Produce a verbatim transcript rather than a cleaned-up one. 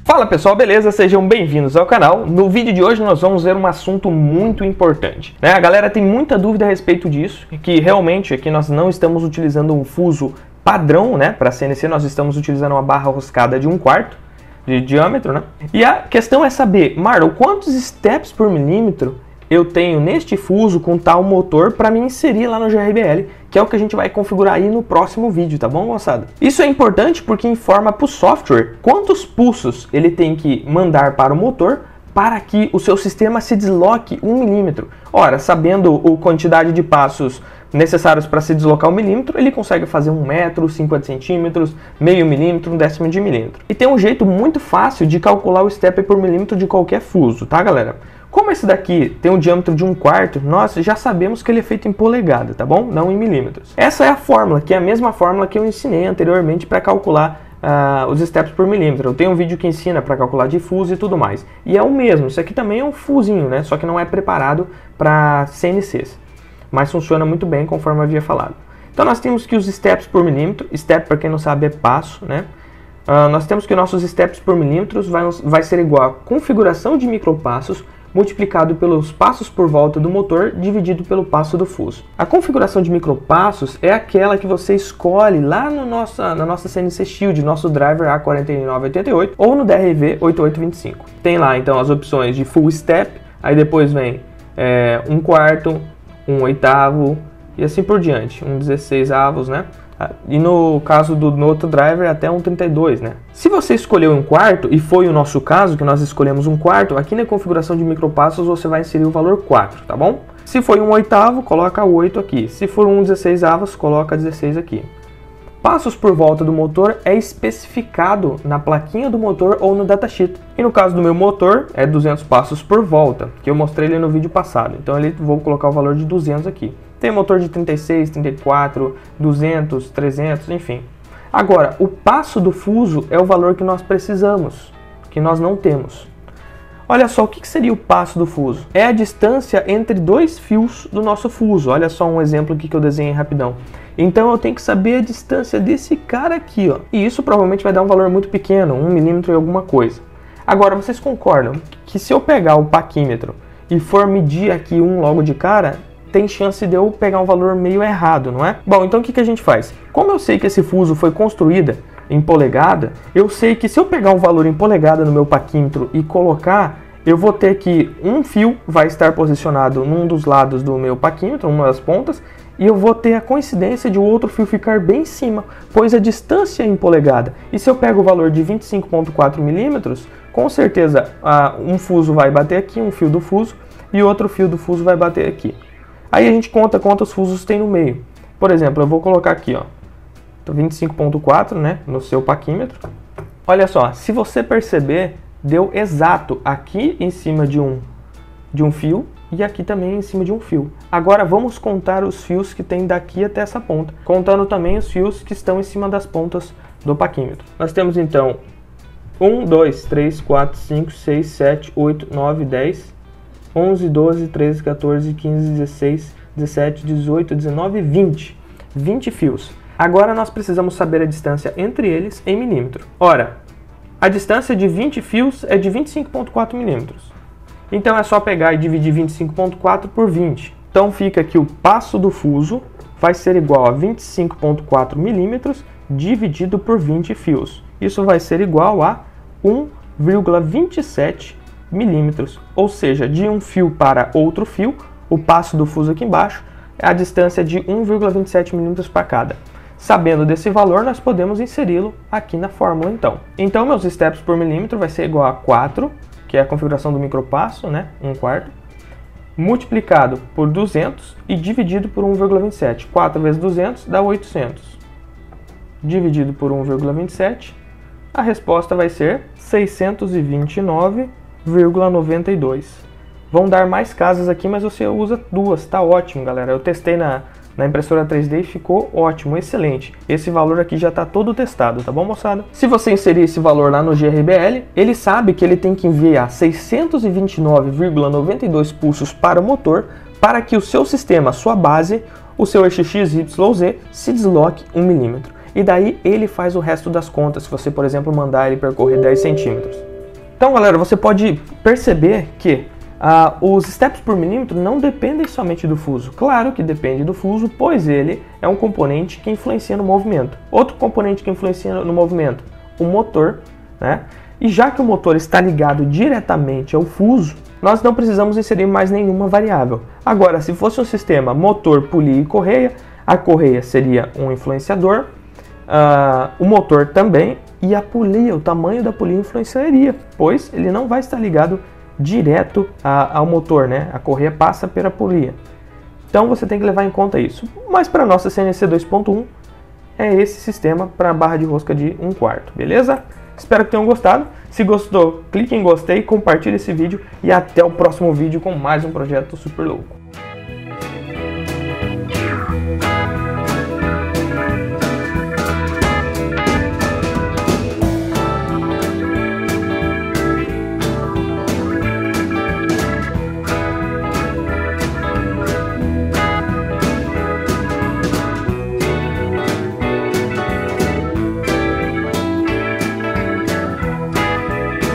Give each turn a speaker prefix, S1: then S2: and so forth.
S1: Fala pessoal, beleza? Sejam bem-vindos ao canal. No vídeo de hoje nós vamos ver um assunto muito importante, né? A galera tem muita dúvida a respeito disso, que realmente aqui nós não estamos utilizando um fuso padrão, né? Para C N C nós estamos utilizando uma barra roscada de um quarto de diâmetro, né? E a questão é saber, Marlon, quantos steps por milímetro eu tenho neste fuso com tal motor para me inserir lá no G R B L, que é o que a gente vai configurar aí no próximo vídeo, tá bom, moçada? Isso é importante porque informa para o software quantos pulsos ele tem que mandar para o motor para que o seu sistema se desloque um milímetro. Ora, sabendo a quantidade de passos necessários para se deslocar um milímetro, ele consegue fazer um metro, cinquenta centímetros, meio milímetro, um décimo de milímetro. E tem um jeito muito fácil de calcular o step por milímetro de qualquer fuso, tá, galera? Como esse daqui tem um diâmetro de um quarto, nós já sabemos que ele é feito em polegada, tá bom? Não em milímetros. Essa é a fórmula, que é a mesma fórmula que eu ensinei anteriormente para calcular uh, os steps por milímetro. Eu tenho um vídeo que ensina para calcular de fuso e tudo mais. E é o mesmo, isso aqui também é um fusinho, né? Só que não é preparado para C N Cs. Mas funciona muito bem, conforme eu havia falado. Então nós temos que os steps por milímetro, step para quem não sabe é passo, né? Uh, nós temos que nossos steps por milímetros vai, vai ser igual a configuração de micropassos multiplicado pelos passos por volta do motor dividido pelo passo do fuso. A configuração de micropassos é aquela que você escolhe lá no nossa, na nossa C N C Shield, nosso driver A quatro nove oito oito ou no D R V oito oito dois cinco. Tem lá então as opções de full step, aí depois vem é, um quarto, um oitavo e assim por diante, um dezesseis avos, né? E no caso do no outro driver até um trinta e dois, né? Se você escolheu um quarto, e foi o nosso caso, que nós escolhemos um quarto, aqui na configuração de micropassos você vai inserir o valor quatro, tá bom? Se foi um oitavo, coloca oito aqui. Se for um dezesseis avos, coloca dezesseis aqui. Passos por volta do motor é especificado na plaquinha do motor ou no datasheet. E no caso do meu motor, é duzentos passos por volta, que eu mostrei ele no vídeo passado. Então ele vou colocar o valor de duzentos aqui. Tem motor de trinta e seis, trinta e quatro, duzentos, trezentos, enfim. Agora, o passo do fuso é o valor que nós precisamos, que nós não temos. Olha só, o que seria o passo do fuso? É a distância entre dois fios do nosso fuso. Olha só um exemplo aqui que eu desenhei rapidão. Então eu tenho que saber a distância desse cara aqui, ó. E isso provavelmente vai dar um valor muito pequeno, um milímetro e alguma coisa. Agora, vocês concordam que se eu pegar o paquímetro e for medir aqui um logo de cara, tem chance de eu pegar um valor meio errado, não é? Bom, então o que, que a gente faz? Como eu sei que esse fuso foi construído em polegada, eu sei que se eu pegar um valor em polegada no meu paquímetro e colocar, eu vou ter que um fio vai estar posicionado num dos lados do meu paquímetro, uma das pontas, e eu vou ter a coincidência de o outro fio ficar bem em cima, pois a distância é em polegada. E se eu pego o valor de vinte e cinco vírgula quatro milímetros, com certeza uh, um fuso vai bater aqui, um fio do fuso, e outro fio do fuso vai bater aqui. Aí a gente conta quantos fusos tem no meio. Por exemplo, eu vou colocar aqui, ó, vinte e cinco vírgula quatro, né, no seu paquímetro. Olha só, se você perceber, deu exato aqui em cima de um, de um fio e aqui também em cima de um fio. Agora vamos contar os fios que tem daqui até essa ponta, contando também os fios que estão em cima das pontas do paquímetro. Nós temos então um, dois, três, quatro, cinco, seis, sete, oito, nove, dez... onze, doze, treze, quatorze, quinze, dezesseis, dezessete, dezoito, dezenove, vinte. vinte fios. Agora nós precisamos saber a distância entre eles em milímetro. Ora, a distância de vinte fios é de vinte e cinco vírgula quatro milímetros. Então é só pegar e dividir vinte e cinco vírgula quatro por vinte. Então fica que o passo do fuso vai ser igual a vinte e cinco vírgula quatro milímetros dividido por vinte fios. Isso vai ser igual a um vírgula vinte e sete milímetros, ou seja, de um fio para outro fio, o passo do fuso aqui embaixo é a distância de um vírgula vinte e sete milímetros para cada. Sabendo desse valor, nós podemos inseri-lo aqui na fórmula então. Então, meus steps por milímetro vai ser igual a quatro, que é a configuração do micropasso, né, um quarto, multiplicado por duzentos e dividido por um vírgula vinte e sete. quatro vezes duzentos dá oitocentos. Dividido por um vírgula vinte e sete, a resposta vai ser seiscentos e vinte e nove vírgula noventa e dois. Vão dar mais casas aqui, mas você usa duas, tá ótimo, galera. Eu testei na, na impressora três D e ficou ótimo, excelente. Esse valor aqui já está todo testado, tá bom, moçada? Se você inserir esse valor lá no G R B L, ele sabe que ele tem que enviar seiscentos e vinte e nove vírgula noventa e dois pulsos para o motor para que o seu sistema, a sua base, o seu eixo X Y Z, se desloque um milímetro. E daí ele faz o resto das contas, se você, por exemplo, mandar ele percorrer dez centímetros. Então, galera, você pode perceber que ah, os steps por milímetro não dependem somente do fuso. Claro que depende do fuso, pois ele é um componente que influencia no movimento. Outro componente que influencia no movimento, o motor, né? E já que o motor está ligado diretamente ao fuso, nós não precisamos inserir mais nenhuma variável. Agora, se fosse um sistema motor, polia e correia, a correia seria um influenciador, uh, o motor também, e a polia, o tamanho da polia influenciaria, pois ele não vai estar ligado direto a, ao motor, né? A correia passa pela polia. Então você tem que levar em conta isso. Mas para a nossa C N C dois ponto um é esse sistema para barra de rosca de um quarto, beleza? Espero que tenham gostado. Se gostou, clique em gostei, compartilhe esse vídeo e até o próximo vídeo com mais um projeto super louco.